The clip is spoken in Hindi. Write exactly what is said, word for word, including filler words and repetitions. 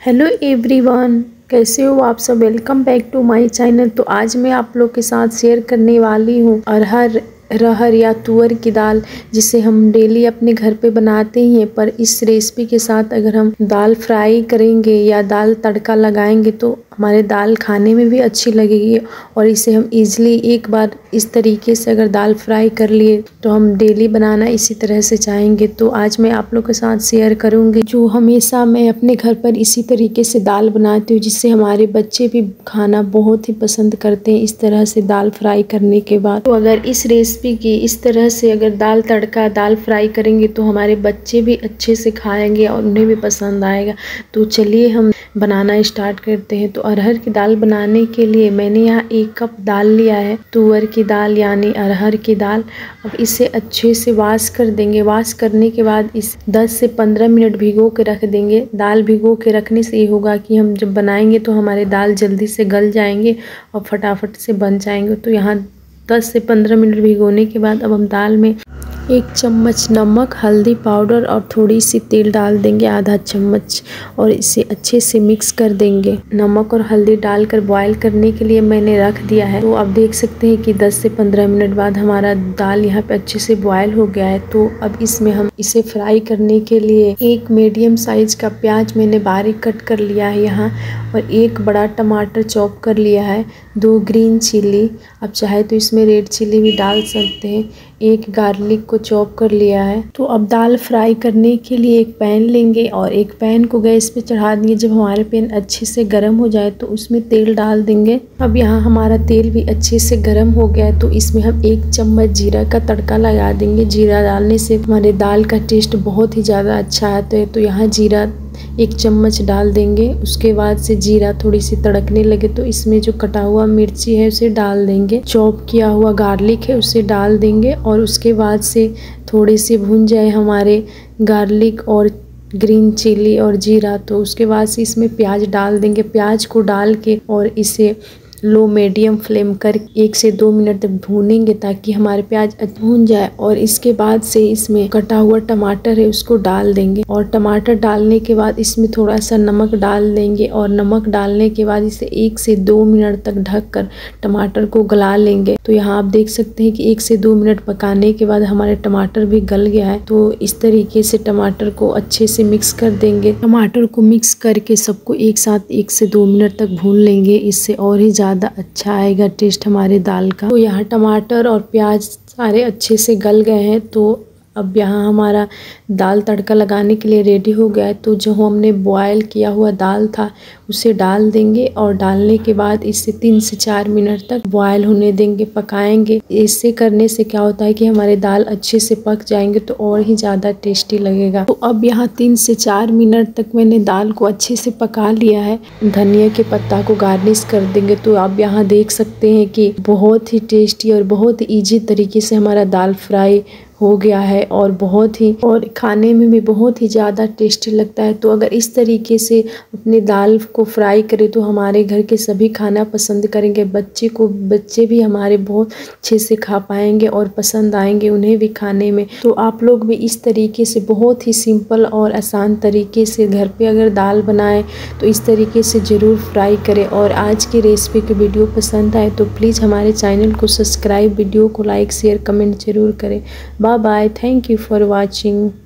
हेलो एवरीवन, कैसे हो आप सब। Welcome back to my channel. तो आज मैं आप लोग के साथ शेयर करने वाली हूँ अरहर रहर या तुअर की दाल, जिसे हम डेली अपने घर पे बनाते ही हैं। पर इस रेसिपी के साथ अगर हम दाल फ्राई करेंगे या दाल तड़का लगाएंगे तो हमारे दाल खाने में भी अच्छी लगेगी। और इसे हम इजीली एक बार इस तरीके से अगर दाल फ्राई कर लिए तो हम डेली बनाना इसी तरह से चाहेंगे। तो आज मैं आप लोग के साथ शेयर करूंगी जो हमेशा मैं अपने घर पर इसी तरीके से दाल बनाती हूँ, जिससे हमारे बच्चे भी खाना बहुत ही पसंद करते हैं इस तरह से दाल फ्राई करने के बाद। तो अगर इस रेसिपी की इस तरह से अगर दाल तड़का दाल फ्राई करेंगे तो हमारे बच्चे भी अच्छे से खाएंगे और उन्हें भी पसंद आएगा। तो चलिए हम बनाना स्टार्ट करते हैं। तो अरहर की दाल बनाने के लिए मैंने यहाँ एक कप दाल लिया है, तुअर की दाल यानी अरहर की दाल। अब इसे अच्छे से वॉश कर देंगे। वॉश करने के बाद इस दस से पंद्रह मिनट भिगो के रख देंगे। दाल भिगो के रखने से ये होगा कि हम जब बनाएंगे तो हमारे दाल जल्दी से गल जाएंगे और फटाफट से बन जाएंगे। तो यहाँ दस से पंद्रह मिनट भिगोने के बाद अब हम दाल में एक चम्मच नमक, हल्दी पाउडर और थोड़ी सी तेल डाल देंगे, आधा चम्मच, और इसे अच्छे से मिक्स कर देंगे। नमक और हल्दी डालकर बॉईल करने के लिए मैंने रख दिया है। तो आप देख सकते हैं कि दस से पंद्रह मिनट बाद हमारा दाल यहाँ पे अच्छे से बॉईल हो गया है। तो अब इसमें हम इसे फ्राई करने के लिए एक मीडियम साइज का प्याज मैंने बारीक कट कर लिया है यहाँ, और एक बड़ा टमाटर चॉप कर लिया है, दो ग्रीन चिल्ली, आप चाहे तो इसमें रेड चिल्ली भी डाल सकते हैं, एक गार्लिक को चॉप कर लिया है। तो अब दाल फ्राई करने के लिए एक पैन लेंगे और एक पैन को गैस पे चढ़ा देंगे। जब हमारे पैन अच्छे से गर्म हो जाए तो उसमें तेल डाल देंगे। अब यहाँ हमारा तेल भी अच्छे से गर्म हो गया है, तो इसमें हम एक चम्मच जीरा का तड़का लगा देंगे। जीरा डालने से हमारे दाल का टेस्ट बहुत ही ज़्यादा अच्छा आता है। तो यहाँ जीरा एक चम्मच डाल देंगे। उसके बाद से जीरा थोड़ी सी तड़कने लगे तो इसमें जो कटा हुआ मिर्ची है उसे डाल देंगे। चॉप किया हुआ गार्लिक है उसे डाल देंगे, और उसके बाद से थोड़े से भून जाए हमारे गार्लिक और ग्रीन चिली और जीरा, तो उसके बाद से इसमें प्याज डाल देंगे। प्याज को डाल के और इसे लो मीडियम फ्लेम कर एक से दो मिनट तक भूनेंगे ताकि हमारे प्याज भून जाए। और इसके बाद से इसमें कटा हुआ टमाटर है उसको डाल देंगे, और टमाटर डालने के बाद इसमें थोड़ा सा नमक डाल देंगे, और नमक डालने के बाद इसे एक से दो मिनट तक ढककर टमाटर को गला लेंगे। तो यहाँ आप देख सकते हैं कि एक से दो मिनट पकाने के बाद हमारे टमाटर भी गल गया है। तो इस तरीके से टमाटर को अच्छे से मिक्स कर देंगे। टमाटर को मिक्स करके सबको एक साथ एक से दो मिनट तक भून लेंगे, इससे और ही ज़्यादा अच्छा आएगा टेस्ट हमारे दाल का। तो यहाँ टमाटर और प्याज सारे अच्छे से गल गए हैं। तो अब यहाँ हमारा दाल तड़का लगाने के लिए रेडी हो गया है। तो जो हमने बॉयल किया हुआ दाल था उसे डाल देंगे, और डालने के बाद इसे तीन से चार मिनट तक बॉयल होने देंगे, पकाएंगे। इससे करने से क्या होता है कि हमारे दाल अच्छे से पक जाएंगे तो और ही ज़्यादा टेस्टी लगेगा। तो अब यहाँ तीन से चार मिनट तक मैंने दाल को अच्छे से पका लिया है। धनिया के पत्ता को गार्निश कर देंगे। तो आप यहाँ देख सकते हैं कि बहुत ही टेस्टी और बहुत ही ईजी तरीके से हमारा दाल फ्राई हो गया है, और बहुत ही और खाने में भी बहुत ही ज़्यादा टेस्टी लगता है। तो अगर इस तरीके से अपने दाल को फ्राई करें तो हमारे घर के सभी खाना पसंद करेंगे। बच्चे को बच्चे भी हमारे बहुत अच्छे से खा पाएंगे और पसंद आएंगे उन्हें भी खाने में। तो आप लोग भी इस तरीके से बहुत ही सिंपल और आसान तरीके से घर पे अगर दाल बनाएं तो इस तरीके से ज़रूर फ्राई करें। और आज की रेसिपी की वीडियो पसंद आए तो प्लीज़ हमारे चैनल को सब्सक्राइब, वीडियो को लाइक शेयर कमेंट जरूर करें। Bye bye. Thank you for watching.